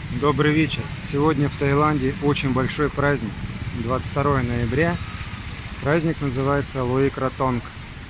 Добрый вечер. Сегодня в Таиланде очень большой праздник. 22 ноября. Праздник называется Луи Кратонг.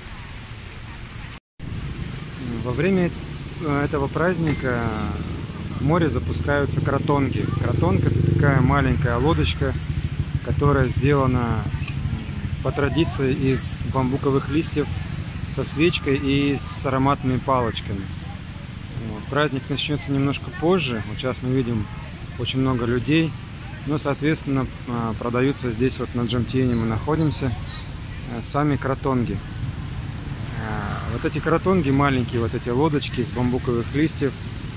Во время этого праздника в море запускаются кротонги. Кротонг — это такая маленькая лодочка, которая сделана по традиции из бамбуковых листьев со свечкой и с ароматными палочками. Праздник начнется немножко позже. Вот сейчас мы видим очень много людей. Но, соответственно, продаются здесь, вот на Джамтиене мы находимся, сами кротонги. Вот эти кротонги, маленькие вот эти лодочки из бамбуковых листьев,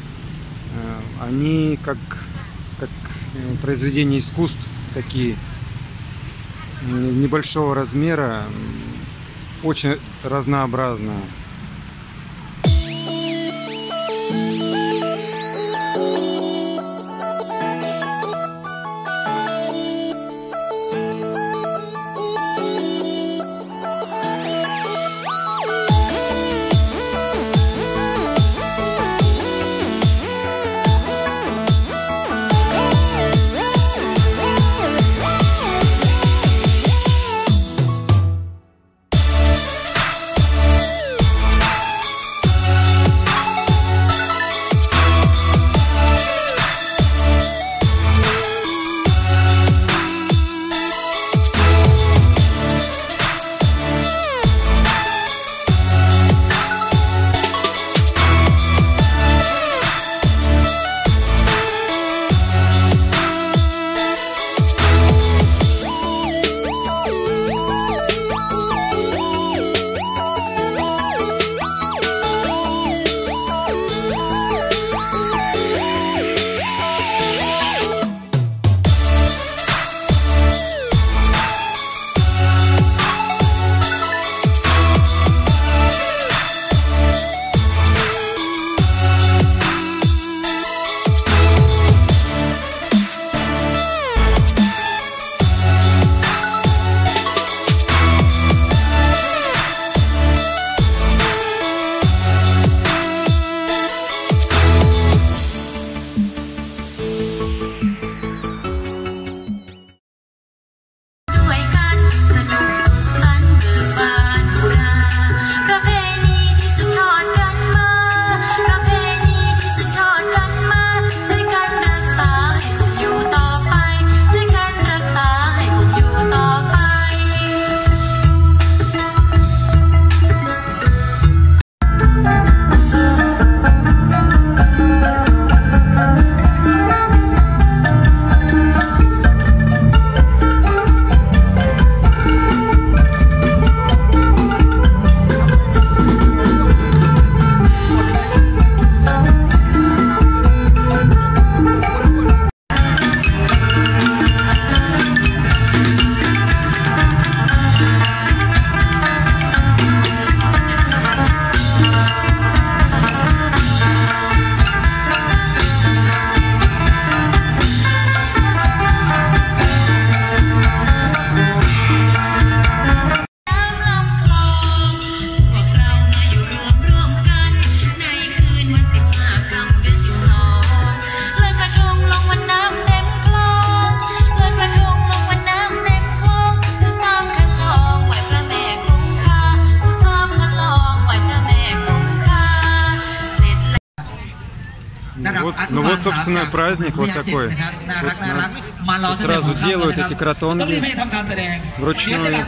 они как произведения искусств, такие небольшого размера, очень разнообразные. Ну вот, собственно, праздник вот такой. Вот сразу делают эти кротонги вручную.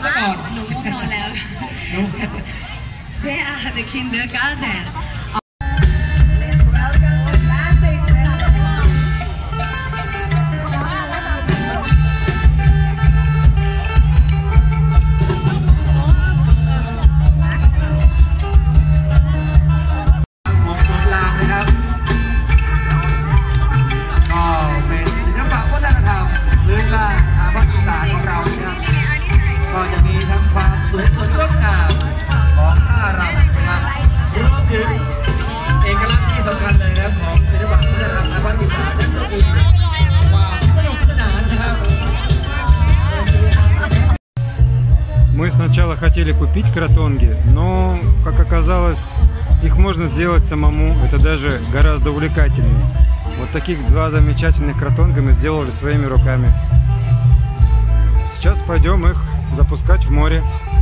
Мы сначала хотели купить кротонги, но, как оказалось, их можно сделать самому. Это даже гораздо увлекательнее. Вот таких 2 замечательных кротонга мы сделали своими руками. Сейчас пойдем их запускать в море.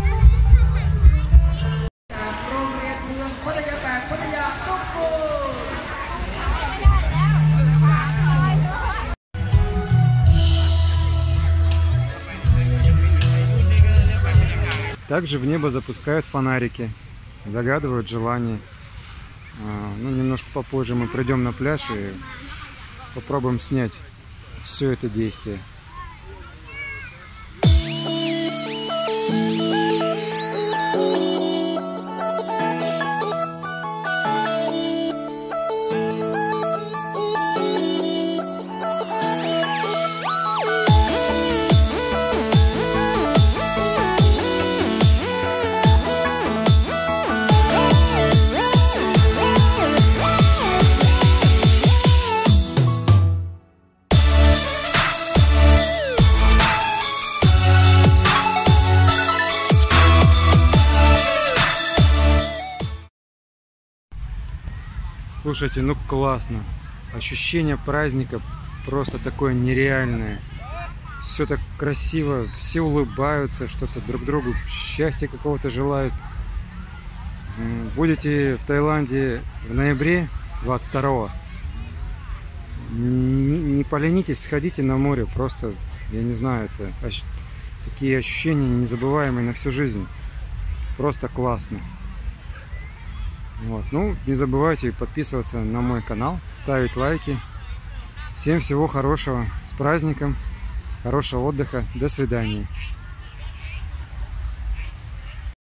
Также в небо запускают фонарики, загадывают желания. Ну, немножко попозже мы придем на пляж и попробуем снять все это действие. Слушайте, ну классно. Ощущение праздника просто такое нереальное. Все так красиво, все улыбаются, что-то друг другу, счастья какого-то желают. Будете в Таиланде в ноябре 22-го, не поленитесь, сходите на море. Просто, я не знаю, это такие ощущения незабываемые на всю жизнь. Просто классно. Вот. Ну, не забывайте подписываться на мой канал, ставить лайки. Всем всего хорошего, с праздником, хорошего отдыха, до свидания.